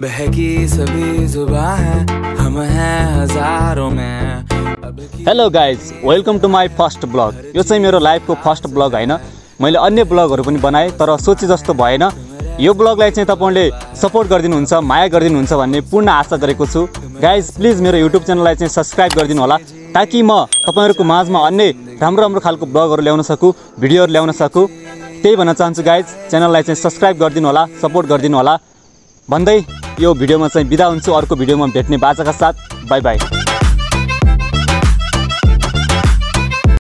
बहकी सभी जुबां हैं, हम हैं हजारों में। Hello guys, welcome to my first blog. यो चाहिँ मेरो लाइफको फर्स्ट ब्लग हैन। मैले अन्य ब्लगहरू पनि बनाएँ तर सोचे जस्तो भएन। यो ब्लगलाई चाहिँ तपाईले सपोर्ट गरिदिनुहुन्छ, माया गरिदिनुहुन्छ भन्ने पूर्ण आशा गरेको छु। गाइज प्लिज मेरो युट्युब च्यानललाई चाहिँ सब्स्क्राइब गरिदिनु होला ताकि म तपाईहरुको माझमा अन्य राम्रो खालको ब्लगहरू ल्याउन सकु, भिडियोहरू ल्याउन सकु। त्यही भन्न चाहन्छु गाइज, च्यानललाई चाहिँ सब्स्क्राइब गरिदिनु होला, सपोर्ट गरिदिनु होला भन्दै यो भिडियोमा चाहिँ बिदा हुन्छु। अर्को भिडियोमा भेट्ने बाचाका साथ बाइ बाइ।